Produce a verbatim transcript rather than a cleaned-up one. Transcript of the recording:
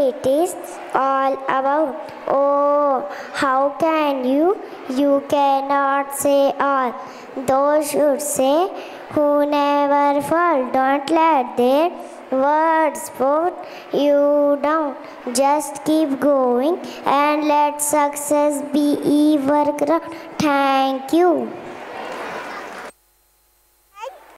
it is all about. Oh, how can you? You cannot say all. Those should say who never fall. Don't let their words put you down. Just keep going and let success be your ground. Thank you.